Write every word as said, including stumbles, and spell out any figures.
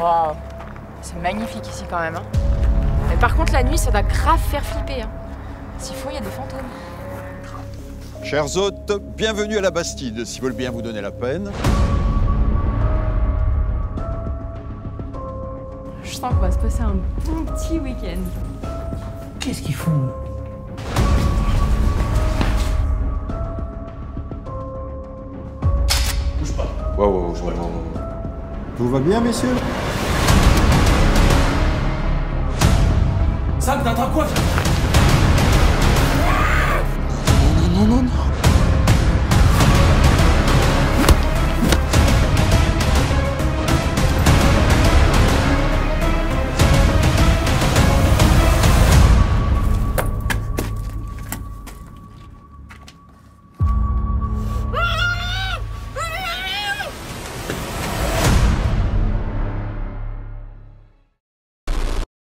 Wow. C'est magnifique ici quand même. Hein. Mais par contre, la nuit, ça doit grave faire flipper. Hein. S'il faut, il y a des fantômes. Chers hôtes, bienvenue à la Bastide, s'ils veulent bien vous donner la peine. Je sens qu'on va se passer un bon petit week-end. Qu'est-ce qu'ils font? Bouge pas. Wow, wow, wow, wow, wow. Tout va bien, messieurs? Sam, t'as quoi?